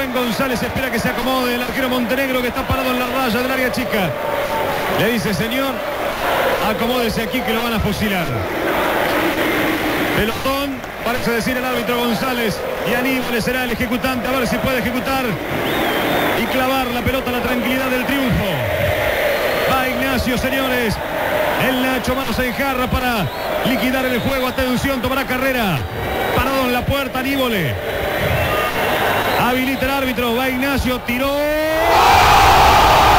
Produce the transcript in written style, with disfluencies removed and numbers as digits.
Rubén González espera que se acomode el arquero Montenegro, que está parado en la raya del área chica. Le dice: señor, acomódese aquí que lo van a fusilar. Pelotón, parece decir el árbitro González, y Aníbal será el ejecutante, a ver si puede ejecutar y clavar la pelota a la tranquilidad del triunfo. Va Ignacio, señores. El Nacho manos en jarra para liquidar el juego. Atención, tomará carrera. Parado en la puerta, Aníbal. Habilita el árbitro, va Ignacio, tiró.